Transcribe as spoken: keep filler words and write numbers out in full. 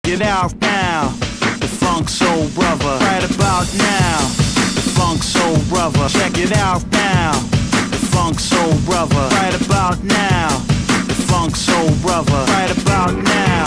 it out now. The Funk Soul Brother, right about now. The Funk Soul Brother, check it out now. The Funk Soul Brother, right about now. The Funk Soul Brother, right about now.